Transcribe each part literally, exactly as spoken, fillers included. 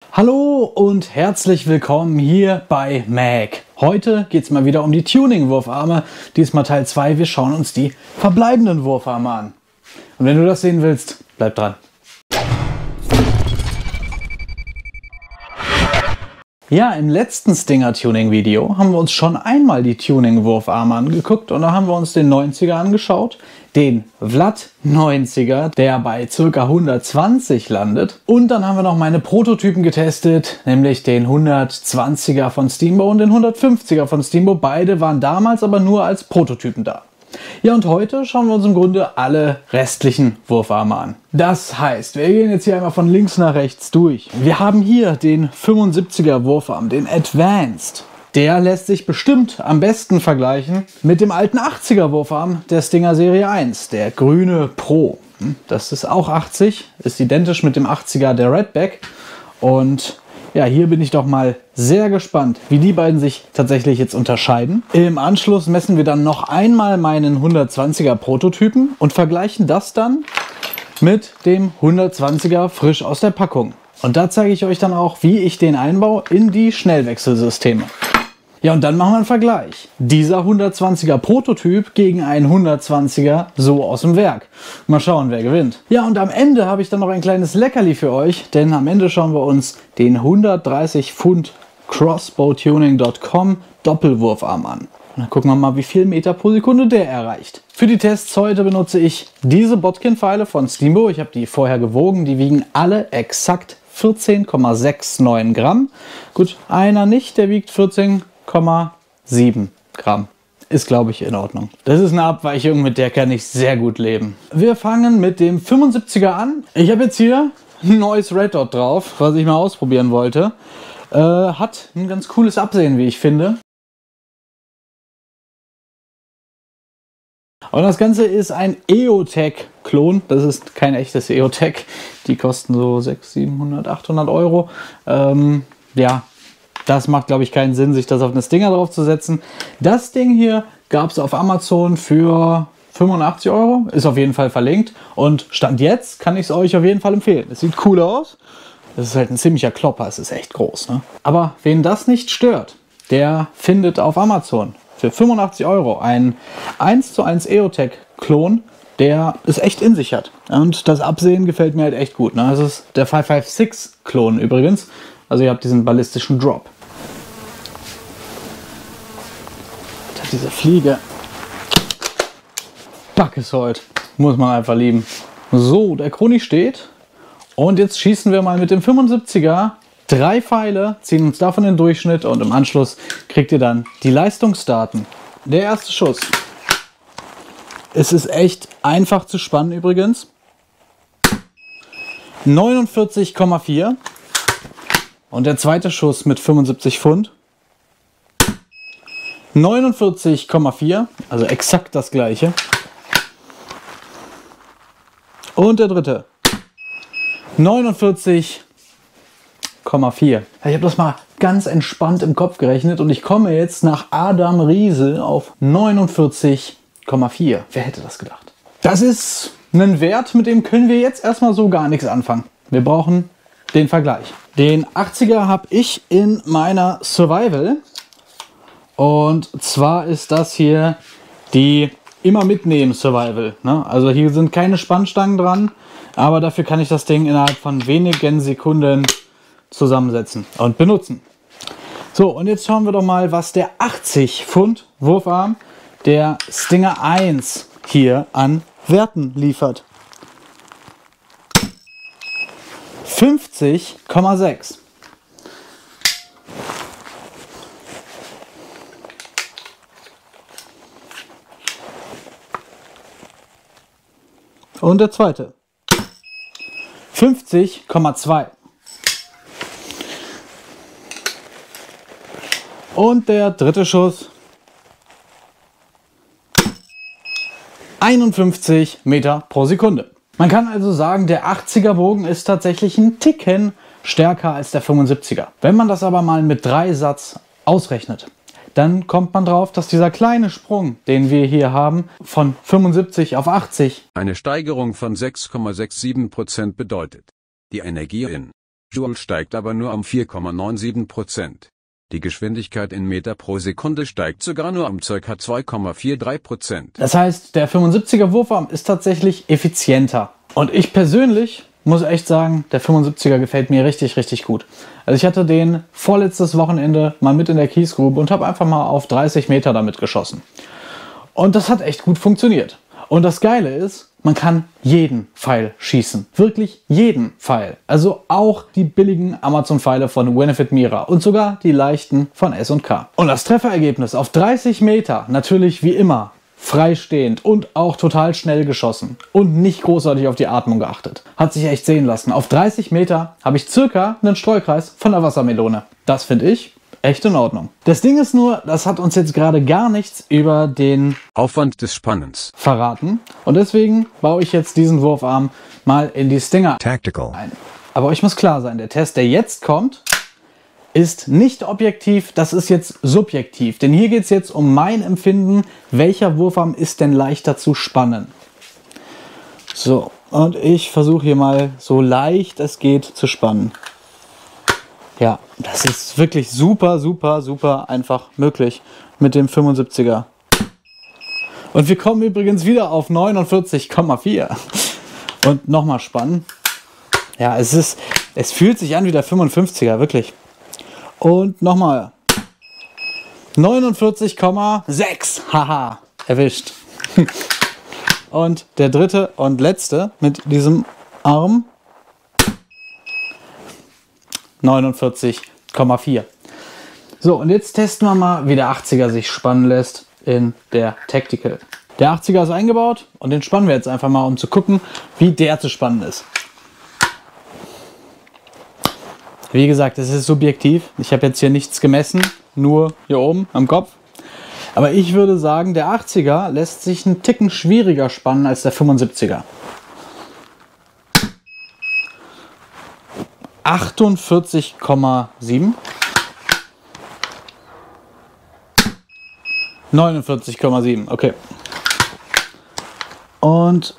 Hallo und herzlich willkommen hier bei Mac. Heute geht es mal wieder um die Tuning-Wurfarme. Diesmal Teil zwei. Wir schauen uns die verbleibenden Wurfarme an. Und wenn du das sehen willst, bleib dran. Ja, im letzten Stinger-Tuning-Video haben wir uns schon einmal die Tuning-Wurfarme angeguckt und da haben wir uns den neunziger angeschaut, den Vlad neunziger, der bei ca. hundertzwanzig landet, und dann haben wir noch meine Prototypen getestet, nämlich den hundertzwanziger von Steambo und den hundertfünfziger von Steambo. Beide waren damals aber nur als Prototypen da. Ja, und heute schauen wir uns im Grunde alle restlichen Wurfarme an. Das heißt, wir gehen jetzt hier einmal von links nach rechts durch. Wir haben hier den fünfundsiebziger Wurfarm, den Advanced. Der lässt sich bestimmt am besten vergleichen mit dem alten achtziger Wurfarm der Stinger Serie eins, der grüne Pro. Das ist auch achtzig, ist identisch mit dem achtziger der Redback. Und ja, hier bin ich doch mal sehr gespannt, wie die beiden sich tatsächlich jetzt unterscheiden. Im Anschluss messen wir dann noch einmal meinen hundertzwanziger Prototypen und vergleichen das dann mit dem hundertzwanziger frisch aus der Packung. Und da zeige ich euch dann auch, wie ich den einbaue in die Schnellwechselsysteme. Ja, und dann machen wir einen Vergleich. Dieser hundertzwanziger Prototyp gegen einen hundertzwanziger so aus dem Werk. Mal schauen, wer gewinnt. Ja, und am Ende habe ich dann noch ein kleines Leckerli für euch, denn am Ende schauen wir uns den hundertdreißig Pfund crossbow tuning punkt com Doppelwurfarm an. Und dann gucken wir mal, wie viel Meter pro Sekunde der erreicht. Für die Tests heute benutze ich diese Botkin-Pfeile von Steambo. Ich habe die vorher gewogen. Die wiegen alle exakt vierzehn Komma neunundsechzig Gramm. Gut, einer nicht, der wiegt vierzehn Komma sieben Gramm. Ist, glaube ich, in Ordnung. Das ist eine Abweichung, mit der kann ich sehr gut leben. Wir fangen mit dem fünfundsiebziger an. Ich habe jetzt hier ein neues Red Dot drauf, was ich mal ausprobieren wollte. Äh, hat ein ganz cooles Absehen, wie ich finde. Und das Ganze ist ein EOTech-Klon. Das ist kein echtes EOTech. Die kosten so sechshundert, siebenhundert, achthundert Euro. Ähm, ja, das macht, glaube ich, keinen Sinn, sich das auf eine Stinger draufzusetzen. Das Ding hier gab es auf Amazon für fünfundachtzig Euro. Ist auf jeden Fall verlinkt. Und Stand jetzt kann ich es euch auf jeden Fall empfehlen. Es sieht cool aus. Das ist halt ein ziemlicher Klopper. Es ist echt groß, ne? Aber wen das nicht stört, der findet auf Amazon für fünfundachtzig Euro einen eins zu eins EOTech-Klon, der es echt in sich hat. Und das Absehen gefällt mir halt echt gut, ne? Das ist der fünfhundertsechsundsechzig-Klon übrigens. Also ihr habt diesen ballistischen Drop. Diese Fliege. Backesold. Muss man einfach lieben. So, der Kronii steht. Und jetzt schießen wir mal mit dem fünfundsiebziger drei Pfeile, ziehen uns davon den Durchschnitt und im Anschluss kriegt ihr dann die Leistungsdaten. Der erste Schuss. Es ist echt einfach zu spannen übrigens. neunundvierzig Komma vier. Und der zweite Schuss mit fünfundsiebzig Pfund. neunundvierzig Komma vier, also exakt das gleiche. Und der dritte. neunundvierzig Komma vier. Ich habe das mal ganz entspannt im Kopf gerechnet und ich komme jetzt nach Adam Riese auf neunundvierzig Komma vier. Wer hätte das gedacht? Das ist ein Wert, mit dem können wir jetzt erstmal so gar nichts anfangen. Wir brauchen den Vergleich. Den achtziger habe ich in meiner Survival. Und zwar ist das hier die immer mitnehmen Survival. Ne? Also hier sind keine Spannstangen dran, aber dafür kann ich das Ding innerhalb von wenigen Sekunden zusammensetzen und benutzen. So, und jetzt schauen wir doch mal, was der achtzig Pfund Wurfarm der Stinger eins hier an Werten liefert. fünfzig Komma sechs. Und der zweite. fünfzig Komma zwei. Und der dritte Schuss. einundfünfzig Meter pro Sekunde. Man kann also sagen, der achtziger Bogen ist tatsächlich ein Ticken stärker als der fünfundsiebziger. Wenn man das aber mal mit drei Satz ausrechnet, dann kommt man drauf, dass dieser kleine Sprung, den wir hier haben, von fünfundsiebzig auf achtzig eine Steigerung von sechs Komma siebenundsechzig Prozent bedeutet. Die Energie in Joule steigt aber nur um vier Komma siebenundneunzig Prozent. Die Geschwindigkeit in Meter pro Sekunde steigt sogar nur um ca. zwei Komma dreiundvierzig Prozent. Das heißt, der fünfundsiebziger Wurfarm ist tatsächlich effizienter. Und ich persönlich muss echt sagen, der fünfundsiebziger gefällt mir richtig, richtig gut. Also ich hatte den vorletztes Wochenende mal mit in der Kiesgrube und habe einfach mal auf dreißig Meter damit geschossen. Und das hat echt gut funktioniert. Und das Geile ist, man kann jeden Pfeil schießen. Wirklich jeden Pfeil. Also auch die billigen Amazon-Pfeile von Winifred Mira und sogar die leichten von S und K. Und das Trefferergebnis auf dreißig Meter, natürlich wie immer, freistehend und auch total schnell geschossen und nicht großartig auf die Atmung geachtet. Hat sich echt sehen lassen. Auf dreißig Meter habe ich circa einen Streukreis von der Wassermelone. Das finde ich echt in Ordnung. Das Ding ist nur, das hat uns jetzt gerade gar nichts über den Aufwand des Spannens verraten. Und deswegen baue ich jetzt diesen Wurfarm mal in die Stinger Tactical ein. Aber euch muss klar sein, der Test, der jetzt kommt, ist nicht objektiv, das ist jetzt subjektiv. Denn hier geht es jetzt um mein Empfinden, welcher Wurfarm ist denn leichter zu spannen. So, und ich versuche hier mal so leicht es geht zu spannen. Ja, das ist wirklich super, super, super einfach möglich mit dem fünfundsiebziger. Und wir kommen übrigens wieder auf neunundvierzig Komma vier. Und nochmal spannen. Ja, es ist, es fühlt sich an wie der fünfundfünfziger, wirklich. Und nochmal. neunundvierzig Komma sechs. Haha, erwischt. Und der dritte und letzte mit diesem Arm. neunundvierzig Komma vier. So, und jetzt testen wir mal, wie der achtziger sich spannen lässt in der Tactical. Der achtziger ist eingebaut und den spannen wir jetzt einfach mal, um zu gucken, wie der zu spannen ist. Wie gesagt, es ist subjektiv. Ich habe jetzt hier nichts gemessen, nur hier oben am Kopf. Aber ich würde sagen, der achtziger lässt sich einen Ticken schwieriger spannen als der fünfundsiebziger. achtundvierzig Komma sieben. neunundvierzig Komma sieben, okay. Und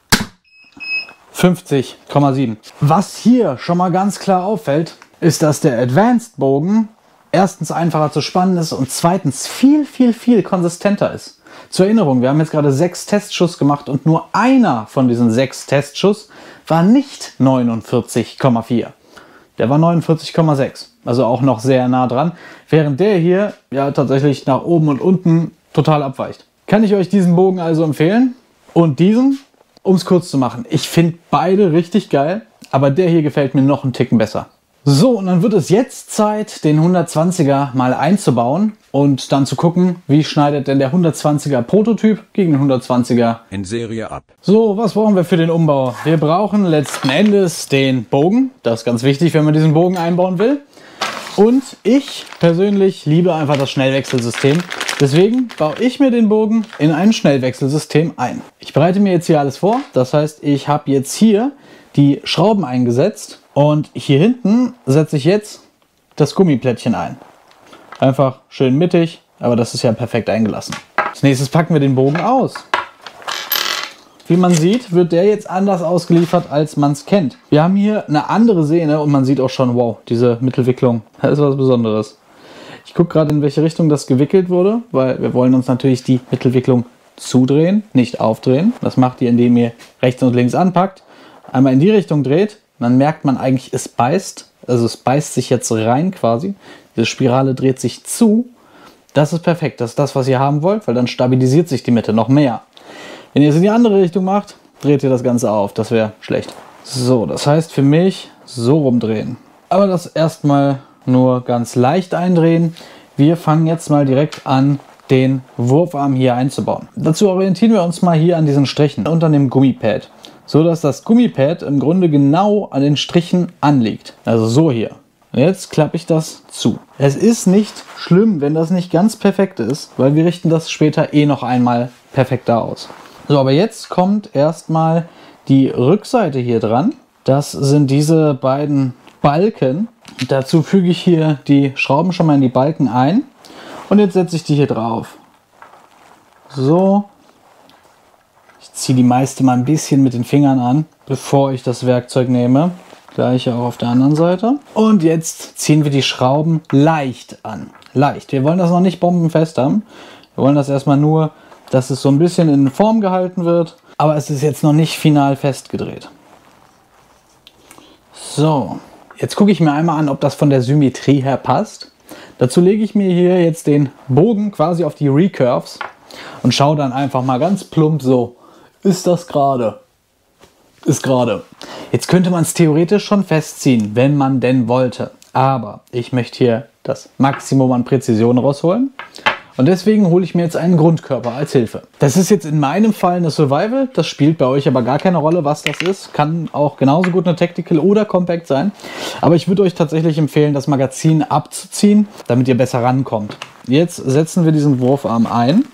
fünfzig Komma sieben. Was hier schon mal ganz klar auffällt, ist, dass der Advanced Bogen erstens einfacher zu spannen ist und zweitens viel, viel, viel konsistenter ist. Zur Erinnerung, wir haben jetzt gerade sechs Testschuss gemacht und nur einer von diesen sechs Testschuss war nicht neunundvierzig Komma vier. Der war neunundvierzig Komma sechs, also auch noch sehr nah dran, während der hier ja tatsächlich nach oben und unten total abweicht. Kann ich euch diesen Bogen also empfehlen? Und diesen, um es kurz zu machen, ich finde beide richtig geil, aber der hier gefällt mir noch einen Ticken besser. So, und dann wird es jetzt Zeit, den hundertzwanziger mal einzubauen und dann zu gucken, wie schneidet denn der hundertzwanziger Prototyp gegen den hundertzwanziger in Serie ab. So, was brauchen wir für den Umbau? Wir brauchen letzten Endes den Bogen. Das ist ganz wichtig, wenn man diesen Bogen einbauen will. Und ich persönlich liebe einfach das Schnellwechselsystem. Deswegen baue ich mir den Bogen in ein Schnellwechselsystem ein. Ich bereite mir jetzt hier alles vor. Das heißt, ich habe jetzt hier die Schrauben eingesetzt. Und hier hinten setze ich jetzt das Gummiplättchen ein. Einfach schön mittig, aber das ist ja perfekt eingelassen. Als nächstes packen wir den Bogen aus. Wie man sieht, wird der jetzt anders ausgeliefert, als man es kennt. Wir haben hier eine andere Sehne und man sieht auch schon, wow, diese Mittelwicklung, das ist was Besonderes. Ich gucke gerade, in welche Richtung das gewickelt wurde, weil wir wollen uns natürlich die Mittelwicklung zudrehen, nicht aufdrehen. Das macht ihr, indem ihr rechts und links anpackt, einmal in die Richtung dreht. Dann merkt man eigentlich, es beißt. Also es beißt sich jetzt rein quasi. Diese Spirale dreht sich zu. Das ist perfekt. Das ist das, was ihr haben wollt, weil dann stabilisiert sich die Mitte noch mehr. Wenn ihr es in die andere Richtung macht, dreht ihr das Ganze auf. Das wäre schlecht. So, das heißt für mich so rumdrehen. Aber das erstmal nur ganz leicht eindrehen. Wir fangen jetzt mal direkt an, den Wurfarm hier einzubauen. Dazu orientieren wir uns mal hier an diesen Strichen und an dem Gummipad. So dass das Gummipad im Grunde genau an den Strichen anliegt. Also so hier. Und jetzt klappe ich das zu. Es ist nicht schlimm, wenn das nicht ganz perfekt ist, weil wir richten das später eh noch einmal perfekter aus. So, aber jetzt kommt erstmal die Rückseite hier dran. Das sind diese beiden Balken. Dazu füge ich hier die Schrauben schon mal in die Balken ein. Und jetzt setze ich die hier drauf. So. Ich ziehe die meiste mal ein bisschen mit den Fingern an, bevor ich das Werkzeug nehme. Gleiche auch auf der anderen Seite. Und jetzt ziehen wir die Schrauben leicht an. Leicht. Wir wollen das noch nicht bombenfest haben. Wir wollen das erstmal nur, dass es so ein bisschen in Form gehalten wird. Aber es ist jetzt noch nicht final festgedreht. So. Jetzt gucke ich mir einmal an, ob das von der Symmetrie her passt. Dazu lege ich mir hier jetzt den Bogen quasi auf die Recurves und schaue dann einfach mal ganz plump so, ist das gerade? Ist gerade. Jetzt könnte man es theoretisch schon festziehen, wenn man denn wollte. Aber ich möchte hier das Maximum an Präzision rausholen. Und deswegen hole ich mir jetzt einen Grundkörper als Hilfe. Das ist jetzt in meinem Fall eine Survival. Das spielt bei euch aber gar keine Rolle, was das ist. Kann auch genauso gut eine Tactical oder Compact sein. Aber ich würde euch tatsächlich empfehlen, das Magazin abzuziehen, damit ihr besser rankommt. Jetzt setzen wir diesen Wurfarm ein.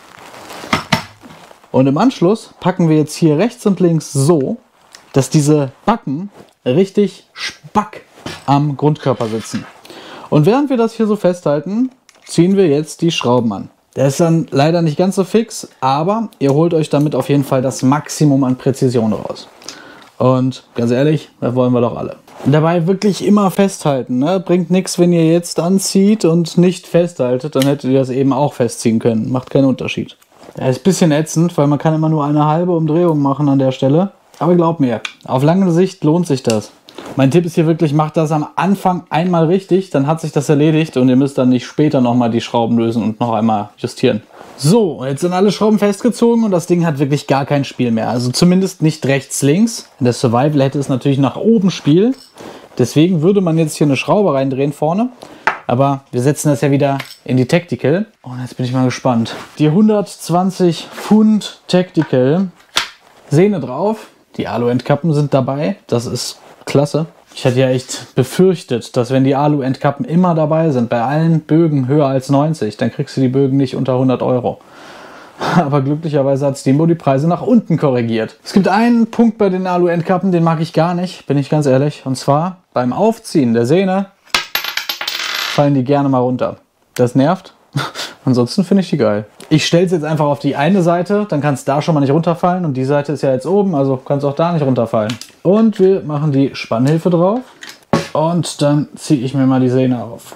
Und im Anschluss packen wir jetzt hier rechts und links so, dass diese Backen richtig spack am Grundkörper sitzen. Und während wir das hier so festhalten, ziehen wir jetzt die Schrauben an. Der ist dann leider nicht ganz so fix, aber ihr holt euch damit auf jeden Fall das Maximum an Präzision raus. Und ganz ehrlich, das wollen wir doch alle. Dabei wirklich immer festhalten, ne? Bringt nichts, wenn ihr jetzt anzieht und nicht festhaltet, dann hättet ihr das eben auch festziehen können. Macht keinen Unterschied. Er ist ein bisschen ätzend, weil man kann immer nur eine halbe Umdrehung machen an der Stelle. Aber glaubt mir, auf lange Sicht lohnt sich das. Mein Tipp ist hier wirklich, macht das am Anfang einmal richtig, dann hat sich das erledigt und ihr müsst dann nicht später nochmal die Schrauben lösen und noch einmal justieren. So, jetzt sind alle Schrauben festgezogen und das Ding hat wirklich gar kein Spiel mehr. Also zumindest nicht rechts, links. In der Survival hätte es natürlich nach oben Spiel. Deswegen würde man jetzt hier eine Schraube reindrehen vorne. Aber wir setzen das ja wieder in die Tactical. Und jetzt bin ich mal gespannt. Die hundertzwanzig Pfund Tactical. Sehne drauf. Die Alu-Endkappen sind dabei. Das ist klasse. Ich hatte ja echt befürchtet, dass wenn die Alu-Endkappen immer dabei sind, bei allen Bögen höher als neunzig, dann kriegst du die Bögen nicht unter hundert Euro. Aber glücklicherweise hat Steambo die Preise nach unten korrigiert. Es gibt einen Punkt bei den Alu-Endkappen, den mag ich gar nicht, bin ich ganz ehrlich. Und zwar beim Aufziehen der Sehne fallen die gerne mal runter. Das nervt. Ansonsten finde ich die geil. Ich stelle es jetzt einfach auf die eine Seite, dann kann es da schon mal nicht runterfallen. Und die Seite ist ja jetzt oben, also kann es auch da nicht runterfallen. Und wir machen die Spannhilfe drauf. Und dann ziehe ich mir mal die Sehne auf.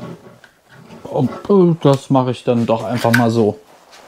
Und das mache ich dann doch einfach mal so.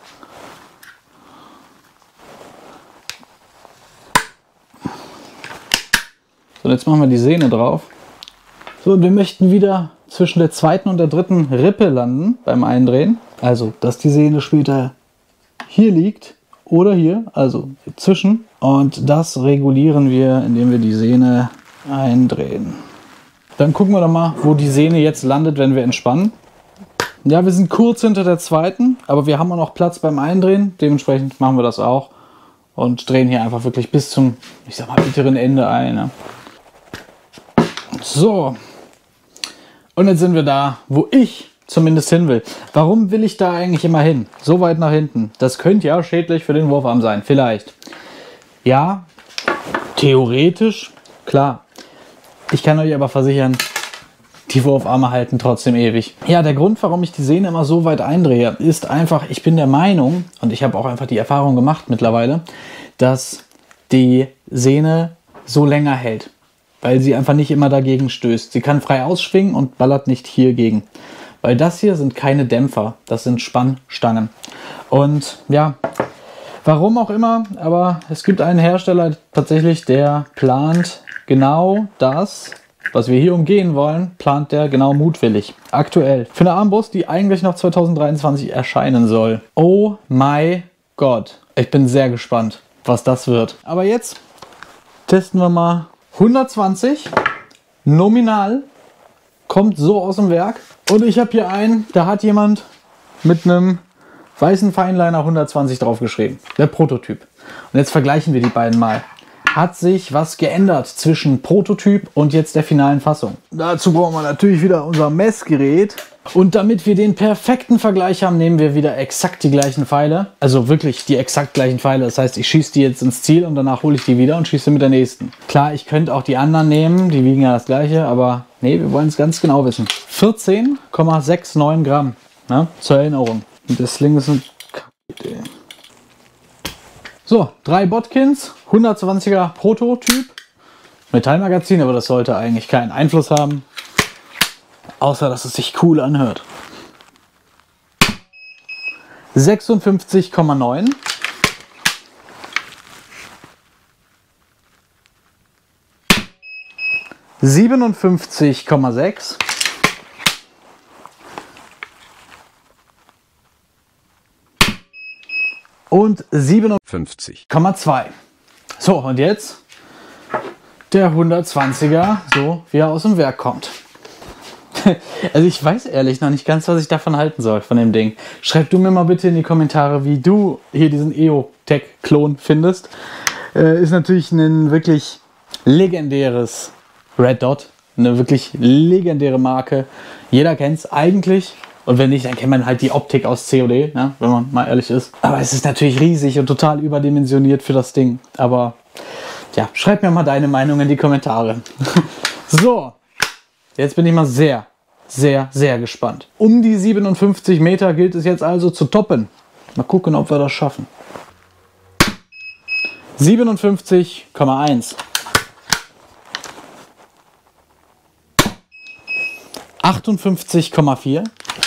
So, jetzt machen wir die Sehne drauf. So, und wir möchten wieder zwischen der zweiten und der dritten Rippe landen beim Eindrehen. Also, dass die Sehne später hier liegt oder hier, also zwischen. Und das regulieren wir, indem wir die Sehne eindrehen. Dann gucken wir doch mal, wo die Sehne jetzt landet, wenn wir entspannen. Ja, wir sind kurz hinter der zweiten, aber wir haben auch noch Platz beim Eindrehen. Dementsprechend machen wir das auch und drehen hier einfach wirklich bis zum, ich sag mal, mittleren Ende ein. Ne? So. Und jetzt sind wir da, wo ich zumindest hin will. Warum will ich da eigentlich immer hin? So weit nach hinten. Das könnte ja schädlich für den Wurfarm sein. Vielleicht. Ja, theoretisch, klar. Ich kann euch aber versichern, die Wurfarme halten trotzdem ewig. Ja, der Grund, warum ich die Sehne immer so weit eindrehe, ist einfach, ich bin der Meinung, und ich habe auch einfach die Erfahrung gemacht mittlerweile, dass die Sehne so länger hält. Weil sie einfach nicht immer dagegen stößt. Sie kann frei ausschwingen und ballert nicht hier gegen. Weil das hier sind keine Dämpfer, das sind Spannstangen. Und ja, warum auch immer, aber es gibt einen Hersteller tatsächlich, der plant genau das, was wir hier umgehen wollen, plant der genau mutwillig. Aktuell. Für eine Armbrust, die eigentlich noch zweitausenddreiundzwanzig erscheinen soll. Oh my God. Ich bin sehr gespannt, was das wird. Aber jetzt testen wir mal hundertzwanzig, nominal, kommt so aus dem Werk. Und ich habe hier einen, da hat jemand mit einem weißen Fineliner hundertzwanzig draufgeschrieben. Der Prototyp. Und jetzt vergleichen wir die beiden mal. Hat sich was geändert zwischen Prototyp und jetzt der finalen Fassung? Dazu brauchen wir natürlich wieder unser Messgerät. Und damit wir den perfekten Vergleich haben, nehmen wir wieder exakt die gleichen Pfeile. Also wirklich die exakt gleichen Pfeile. Das heißt, ich schieße die jetzt ins Ziel und danach hole ich die wieder und schieße mit der nächsten. Klar, ich könnte auch die anderen nehmen. Die wiegen ja das gleiche, aber nee, wir wollen es ganz genau wissen. vierzehn Komma neunundsechzig Gramm. Ne? Zur Erinnerung. Und das Sling ist eine Idee. So, drei Botkins, hundertzwanziger Prototyp. Metallmagazin, aber das sollte eigentlich keinen Einfluss haben, außer dass es sich cool anhört. sechsundfünfzig Komma neun. siebenundfünfzig Komma sechs. Und siebenundfünfzig Komma zwei. So, und jetzt der hundertzwanziger, so wie er aus dem Werk kommt. Also ich weiß ehrlich noch nicht ganz, was ich davon halten soll, von dem Ding. Schreib du mir mal bitte in die Kommentare, wie du hier diesen EOTech-Klon findest. Äh, ist natürlich ein wirklich legendäres Red Dot. Eine wirklich legendäre Marke. Jeder kennt es eigentlich. Und wenn nicht, dann kennt man halt die Optik aus C O D, ne, wenn man mal ehrlich ist. Aber es ist natürlich riesig und total überdimensioniert für das Ding. Aber ja, schreib mir mal deine Meinung in die Kommentare. So, jetzt bin ich mal sehr, sehr, sehr gespannt. Um die siebenundfünfzig Meter gilt es jetzt also zu toppen. Mal gucken, ob wir das schaffen. siebenundfünfzig Komma eins. achtundfünfzig Komma vier.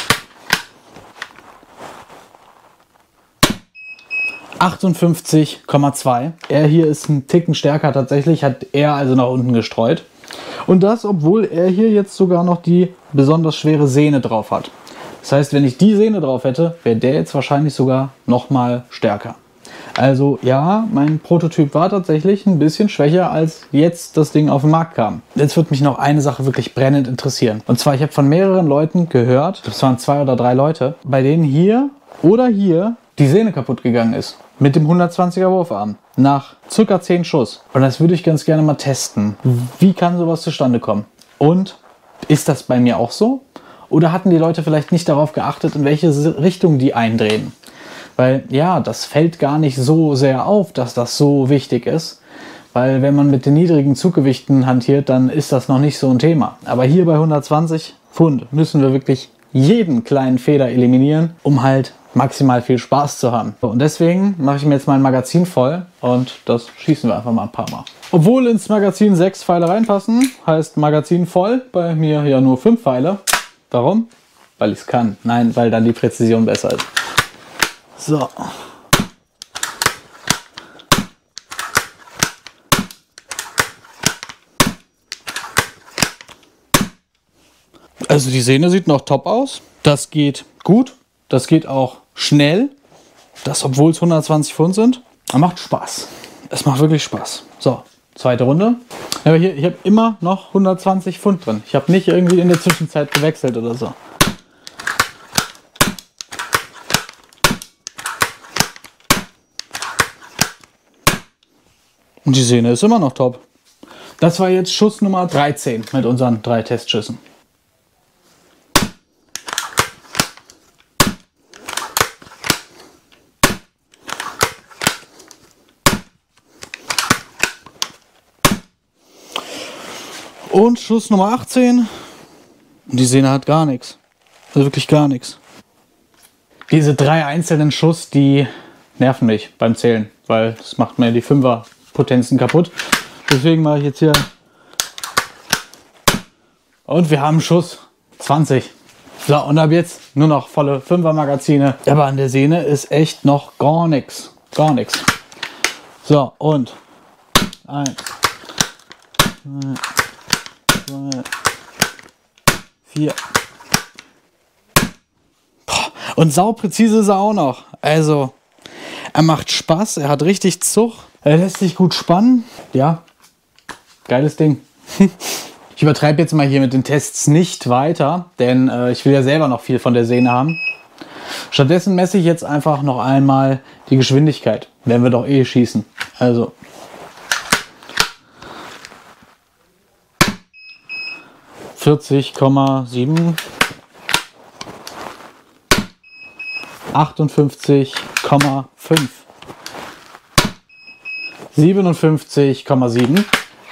achtundfünfzig Komma zwei. Er hier ist ein Ticken stärker tatsächlich, hat er also nach unten gestreut. Und das, obwohl er hier jetzt sogar noch die besonders schwere Sehne drauf hat. Das heißt, wenn ich die Sehne drauf hätte, wäre der jetzt wahrscheinlich sogar noch mal stärker. Also ja, mein Prototyp war tatsächlich ein bisschen schwächer, als jetzt das Ding auf den Markt kam. Jetzt wird mich noch eine Sache wirklich brennend interessieren. Und zwar, ich habe von mehreren Leuten gehört, das waren zwei oder drei Leute, bei denen hier oder hier die Sehne kaputt gegangen ist. Mit dem hundertzwanziger Wurfarm. Nach circa zehn Schuss. Und das würde ich ganz gerne mal testen. Wie kann sowas zustande kommen? Und ist das bei mir auch so? Oder hatten die Leute vielleicht nicht darauf geachtet, in welche Richtung die eindrehen? Weil ja, das fällt gar nicht so sehr auf, dass das so wichtig ist. Weil wenn man mit den niedrigen Zuggewichten hantiert, dann ist das noch nicht so ein Thema. Aber hier bei hundertzwanzig Pfund müssen wir wirklich jeden kleinen Fehler eliminieren, um halt maximal viel Spaß zu haben. Und deswegen mache ich mir jetzt mein Magazin voll und das schießen wir einfach mal ein paar Mal. Obwohl ins Magazin sechs Pfeile reinpassen, heißt Magazin voll, bei mir ja nur fünf Pfeile. Warum? Weil ich es kann. Nein, weil dann die Präzision besser ist. So. Also die Sehne sieht noch top aus. Das geht gut. Das geht auch schnell. Das, obwohl es hundertzwanzig Pfund sind. Das macht Spaß. Es macht wirklich Spaß. So, zweite Runde. Aber hier, ich habe immer noch hundertzwanzig Pfund drin. Ich habe nicht irgendwie in der Zwischenzeit gewechselt oder so. Und die Sehne ist immer noch top. Das war jetzt Schuss Nummer dreizehn mit unseren drei Testschüssen. Und Schuss Nummer achtzehn. Und die Sehne hat gar nichts. Also wirklich gar nichts. Diese drei einzelnen Schuss, die nerven mich beim Zählen, weil das macht mir die Fünfer-Potenzen kaputt. Deswegen mache ich jetzt hier. Und wir haben Schuss zwanzig. So, und ab jetzt nur noch volle Fünfer-Magazine. Aber an der Sehne ist echt noch gar nichts. Gar nichts. So, und eins, zwei, drei, vier. Boah, und saupräzise ist er auch noch. Also, er macht Spaß, er hat richtig Zug, er lässt sich gut spannen. Ja, geiles Ding. Ich übertreibe jetzt mal hier mit den Tests nicht weiter, denn äh, ich will ja selber noch viel von der Sehne haben. Stattdessen messe ich jetzt einfach noch einmal die Geschwindigkeit, wenn wir doch eh schießen. Also vierzig Komma sieben, achtundfünfzig Komma fünf, siebenundfünfzig Komma sieben,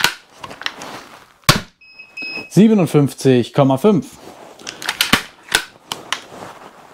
siebenundfünfzig Komma fünf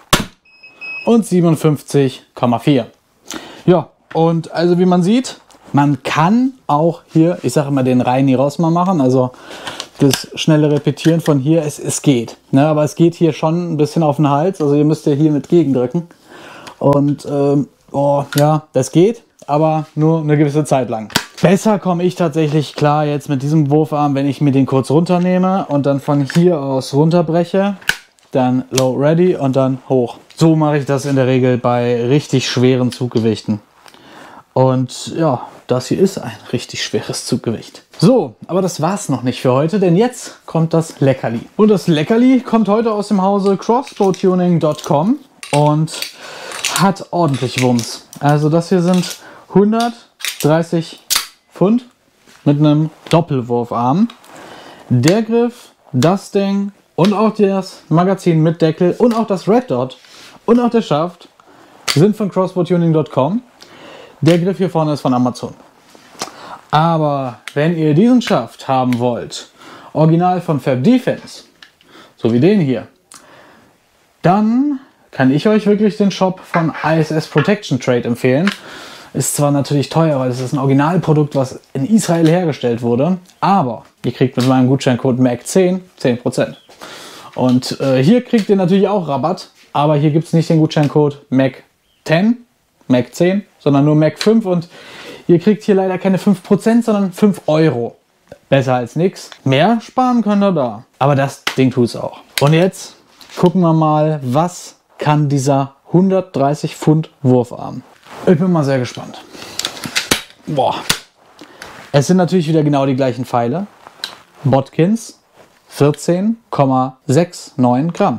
und siebenundfünfzig Komma vier. Ja, und also wie man sieht, Man kann auch hier, ich sage immer, den Reini raus mal machen, also das schnelle Repetieren von hier, es, es geht. Ne? Aber es geht hier schon ein bisschen auf den Hals, also ihr müsst ja hier mit gegendrücken. Und ähm, oh, ja, das geht, aber nur eine gewisse Zeit lang. Besser komme ich tatsächlich klar jetzt mit diesem Wurfarm, wenn ich mir den kurz runternehme und dann von hier aus runterbreche, dann low ready und dann hoch. So mache ich das in der Regel bei richtig schweren Zuggewichten. Und ja, das hier ist ein richtig schweres Zuggewicht. So, aber das war's noch nicht für heute, denn jetzt kommt das Leckerli. Und das Leckerli kommt heute aus dem Hause crossbow tuning punkt com und hat ordentlich Wumms. Also das hier sind hundertdreißig Pfund mit einem Doppelwurfarm. Der Griff, das Ding und auch das Magazin mit Deckel und auch das Red Dot und auch der Schaft sind von crossbow tuning punkt com. Der Griff hier vorne ist von Amazon. Aber wenn ihr diesen Schaft haben wollt, original von Fab Defense, so wie den hier, dann kann ich euch wirklich den Shop von I S S Protection Trade empfehlen. Ist zwar natürlich teuer, weil es ist ein Originalprodukt, was in Israel hergestellt wurde, aber ihr kriegt mit meinem Gutscheincode M A C zehn zehn Prozent. Und äh, hier kriegt ihr natürlich auch Rabatt, aber hier gibt es nicht den Gutscheincode M A C zehn, M A C zehn, sondern nur M A C fünf und ihr kriegt hier leider keine fünf Prozent, sondern fünf Euro. Besser als nichts. Mehr sparen könnt ihr da. Aber das Ding tut es auch. Und jetzt gucken wir mal, was kann dieser hundertdreißig Pfund Wurfarm. Ich bin mal sehr gespannt. Boah. Es sind natürlich wieder genau die gleichen Pfeile. Botkins vierzehn Komma neunundsechzig Gramm.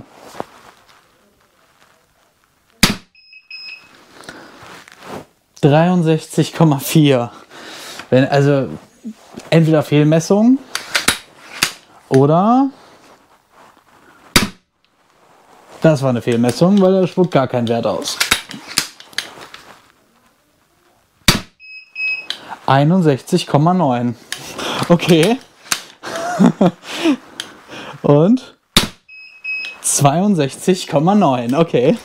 dreiundsechzig Komma vier. Wenn, also entweder Fehlmessung oder das war eine Fehlmessung, weil er spuckt gar keinen Wert aus. einundsechzig Komma neun. Okay. Und zweiundsechzig Komma neun. Okay.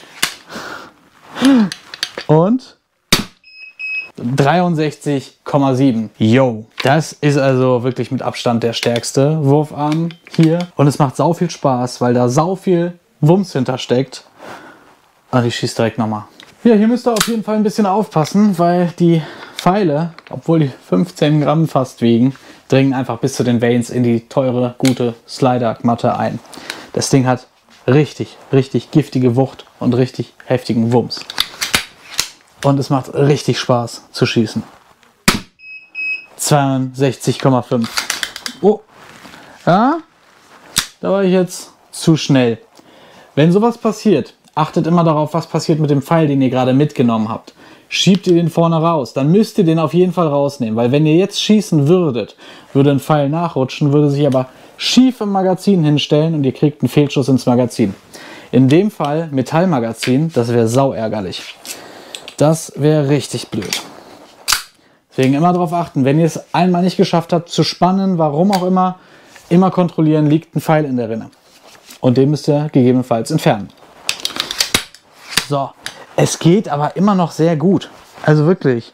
Und dreiundsechzig Komma sieben. Yo, das ist also wirklich mit Abstand der stärkste Wurfarm hier. Und es macht sau viel Spaß, weil da sau viel Wumms hintersteckt. Ach, ich schieße direkt nochmal. Ja, hier müsst ihr auf jeden Fall ein bisschen aufpassen, weil die Pfeile, obwohl die fünfzehn Gramm fast wiegen, dringen einfach bis zu den Vanes in die teure, gute Slider-Matte ein. Das Ding hat richtig, richtig giftige Wucht und richtig heftigen Wumms. Und es macht richtig Spaß zu schießen. zweiundsechzig Komma fünf. Oh, ja, da war ich jetzt zu schnell. Wenn sowas passiert, achtet immer darauf, was passiert mit dem Pfeil, den ihr gerade mitgenommen habt. Schiebt ihr den vorne raus, dann müsst ihr den auf jeden Fall rausnehmen, weil wenn ihr jetzt schießen würdet, würde ein Pfeil nachrutschen, würde sich aber schief im Magazin hinstellen und ihr kriegt einen Fehlschuss ins Magazin. In dem Fall Metallmagazin, das wäre sau ärgerlich. Das wäre richtig blöd. Deswegen immer darauf achten, wenn ihr es einmal nicht geschafft habt zu spannen, warum auch immer, immer kontrollieren, liegt ein Pfeil in der Rinne. Und den müsst ihr gegebenenfalls entfernen. So, es geht aber immer noch sehr gut. Also wirklich.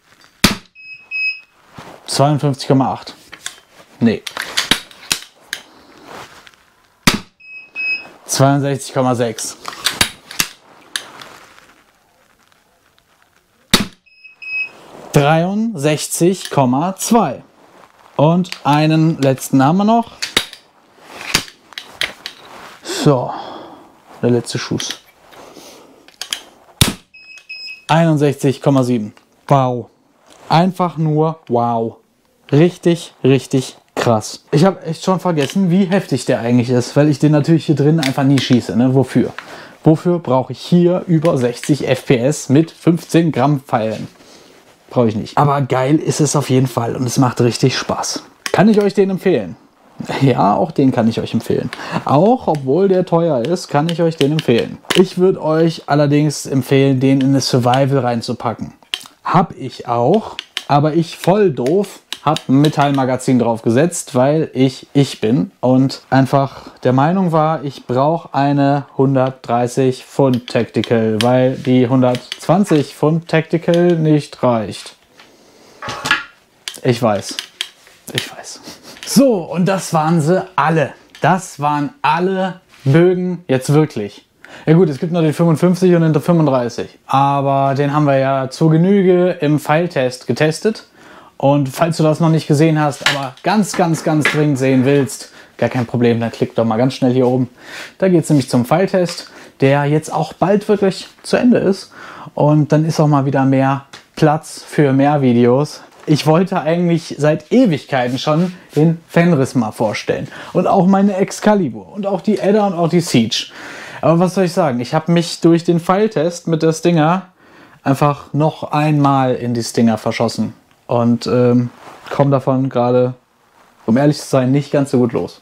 zweiundfünfzig Komma acht. Nee. zweiundsechzig Komma sechs. dreiundsechzig Komma zwei. Und einen letzten haben wir noch. So, der letzte Schuss. einundsechzig Komma sieben. Wow. Einfach nur wow. Richtig, richtig krass. Ich habe echt schon vergessen, wie heftig der eigentlich ist, weil ich den natürlich hier drin einfach nie schieße. Ne? Wofür? Wofür brauche ich hier über sechzig F P S mit fünfzehn Gramm Pfeilen? Brauche ich nicht. Aber geil ist es auf jeden Fall und es macht richtig Spaß. Kann ich euch den empfehlen? Ja, auch den kann ich euch empfehlen. Auch, obwohl der teuer ist, kann ich euch den empfehlen. Ich würde euch allerdings empfehlen, den in das Survival reinzupacken. Hab ich auch, aber ich voll doof habe ein Metallmagazin drauf gesetzt, weil ich ich bin und einfach der Meinung war, ich brauche eine hundertdreißig Pfund Tactical, weil die hundertzwanzig Pfund Tactical nicht reicht. Ich weiß. Ich weiß. So, und das waren sie alle. Das waren alle Bögen jetzt wirklich. Ja gut, es gibt noch den fünfundfünfzig und den fünfunddreißig. Aber den haben wir ja zur Genüge im Pfeiltest getestet. Und falls du das noch nicht gesehen hast, aber ganz, ganz, ganz dringend sehen willst, gar kein Problem, dann klick doch mal ganz schnell hier oben. Da geht es nämlich zum Pfeiltest, der jetzt auch bald wirklich zu Ende ist. Und dann ist auch mal wieder mehr Platz für mehr Videos. Ich wollte eigentlich seit Ewigkeiten schon den Fenris mal vorstellen. Und auch meine Excalibur und auch die Edda und auch die Siege. Aber was soll ich sagen? Ich habe mich durch den Pfeiltest mit der Stinger einfach noch einmal in die Stinger verschossen. Und ähm, komme davon gerade, um ehrlich zu sein, nicht ganz so gut los.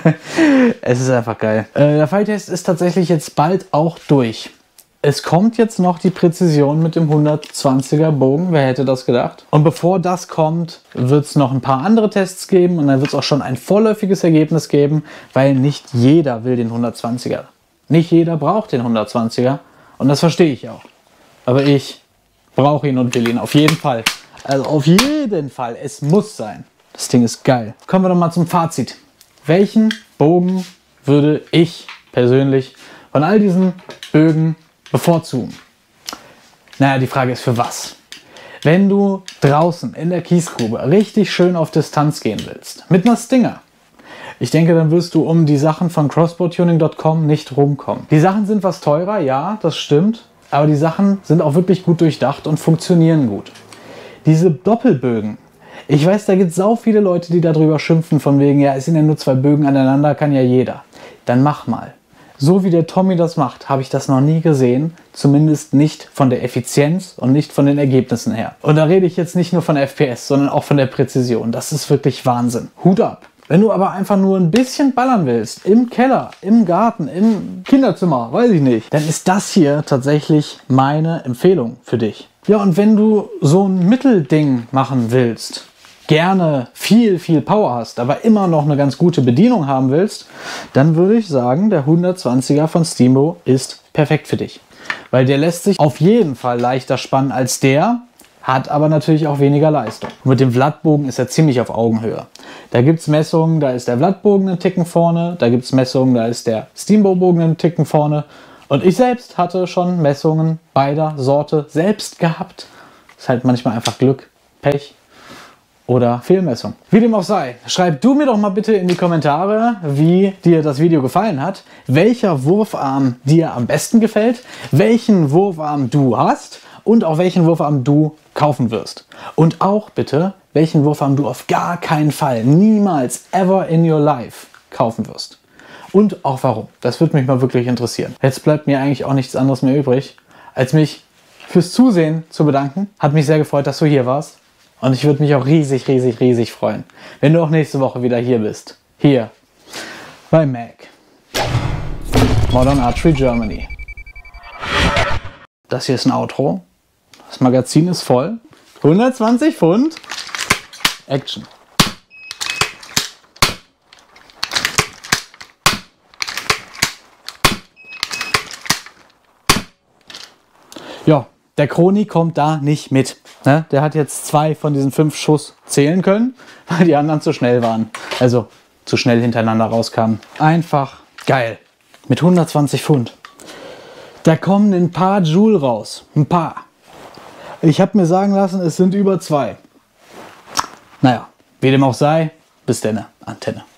Es ist einfach geil. Äh, der Pfeiltest ist tatsächlich jetzt bald auch durch. Es kommt jetzt noch die Präzision mit dem hundertzwanziger Bogen. Wer hätte das gedacht? Und bevor das kommt, wird es noch ein paar andere Tests geben. Und dann wird es auch schon ein vorläufiges Ergebnis geben, weil nicht jeder will den hundertzwanziger. Nicht jeder braucht den hundertzwanziger. Und das verstehe ich auch. Aber ich brauche ihn und will ihn auf jeden Fall. Also auf jeden Fall. Es muss sein. Das Ding ist geil. Kommen wir doch mal zum Fazit. Welchen Bogen würde ich persönlich von all diesen Bögen bevorzugen? Naja, die Frage ist für was? Wenn du draußen in der Kiesgrube richtig schön auf Distanz gehen willst, mit einer Stinger, ich denke, dann wirst du um die Sachen von crossbow tuning punkt com nicht rumkommen. Die Sachen sind was teurer, ja, das stimmt, aber die Sachen sind auch wirklich gut durchdacht und funktionieren gut. Diese Doppelbögen, ich weiß, da gibt es sau viele Leute, die darüber schimpfen, von wegen, ja, es sind ja nur zwei Bögen aneinander, kann ja jeder. Dann mach mal. So wie der Tommy das macht, habe ich das noch nie gesehen. Zumindest nicht von der Effizienz und nicht von den Ergebnissen her. Und da rede ich jetzt nicht nur von F P S, sondern auch von der Präzision. Das ist wirklich Wahnsinn. Hut ab. Wenn du aber einfach nur ein bisschen ballern willst, im Keller, im Garten, im Kinderzimmer, weiß ich nicht, dann ist das hier tatsächlich meine Empfehlung für dich. Ja, und wenn du so ein Mittelding machen willst, gerne viel, viel Power hast, aber immer noch eine ganz gute Bedienung haben willst, dann würde ich sagen, der hundertzwanziger von Steambow ist perfekt für dich. Weil der lässt sich auf jeden Fall leichter spannen als der, hat aber natürlich auch weniger Leistung. Und mit dem Vlad-Bogen ist er ziemlich auf Augenhöhe. Da gibt es Messungen, da ist der Vlad-Bogen einen Ticken vorne, da gibt es Messungen, da ist der Steambow-Bogen einen Ticken vorne. Und ich selbst hatte schon Messungen beider Sorte selbst gehabt. Ist halt manchmal einfach Glück, Pech oder Fehlmessung. Wie dem auch sei, schreib du mir doch mal bitte in die Kommentare, wie dir das Video gefallen hat, welcher Wurfarm dir am besten gefällt, welchen Wurfarm du hast und auch welchen Wurfarm du kaufen wirst. Und auch bitte, welchen Wurfarm du auf gar keinen Fall, niemals, ever in your life kaufen wirst. Und auch warum. Das würde mich mal wirklich interessieren. Jetzt bleibt mir eigentlich auch nichts anderes mehr übrig, als mich fürs Zusehen zu bedanken. Hat mich sehr gefreut, dass du hier warst. Und ich würde mich auch riesig, riesig, riesig freuen, wenn du auch nächste Woche wieder hier bist. Hier bei Mac. Modern Archery Germany. Das hier ist ein Outro. Das Magazin ist voll. hundertzwanzig Pfund. Action. Ja, der Chroni kommt da nicht mit. Ne? Der hat jetzt zwei von diesen fünf Schuss zählen können, weil die anderen zu schnell waren. Also zu schnell hintereinander rauskamen. Einfach geil. Mit hundertzwanzig Pfund. Da kommen ein paar Joule raus. Ein paar. Ich habe mir sagen lassen, es sind über zwei. Naja, wie dem auch sei, bis denn, Antenne.